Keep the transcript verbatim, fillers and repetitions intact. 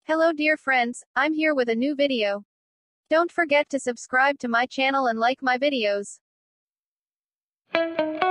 Hello dear friends, I'm here with a new video. Don't forget to subscribe to my channel and like my videos.